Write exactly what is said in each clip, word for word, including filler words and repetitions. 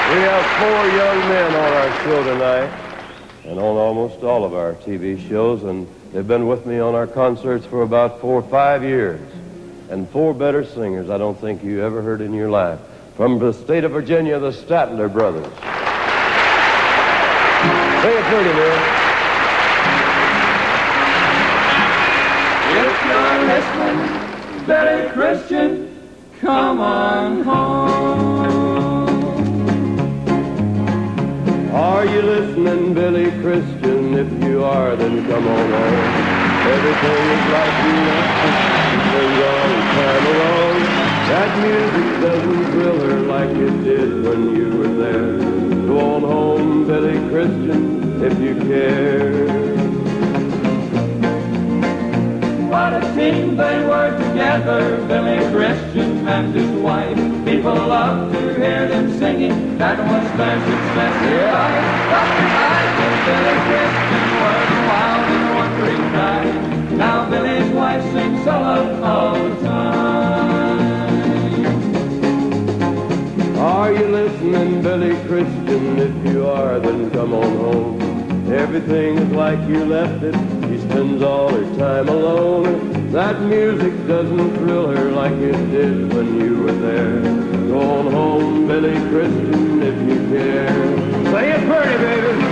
We have four young men on our show tonight and on almost all of our T V shows, and they've been with me on our concerts for about four or five years. And four better singers I don't think you ever heard in your life. From the state of Virginia, the Statler Brothers. Sing it pretty, man. If you're listening, Billy Christian, come on home. Are you listening, Billy Christian? If you are, then come on home. Everything is like you left it. Been long time alone. That music doesn't thrill her like it did when you were there. Go on home, Billy Christian, if you care. What a team they were together, Billy Christian and his wife. People love to hear them singing, that was their success in life. But tonight, Billy Christian was wild and wandering night. Now Billy's wife sings solo all the time. Are you listening, Billy Christian? If you are, then come on home. Everything is like you left it. She spends all her time alone. That music doesn't thrill her like it did when you were there. Go on home, Billy Christian, if you care. Sing it pretty, baby.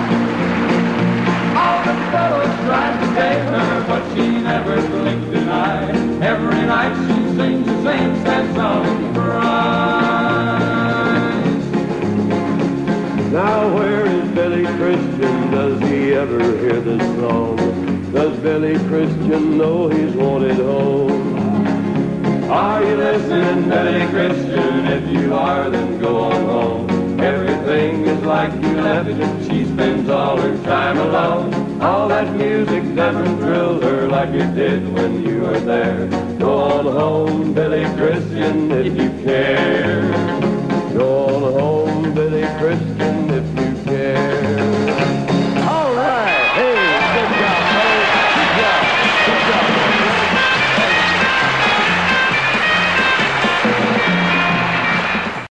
All the fellows tried to take her, but she never blinked an eye. Every night she sings the same sad song and cries. Now where is Billy Christian? Does he ever hear this song? Does Billy Christian know he's wanted home? Are you listening, Billy Christian? If you are, then go on home. Everything is like you left it. She spends all her time alone. All that music doesn't thrill her like it did when you were there. Go on home, Billy Christian, if you care.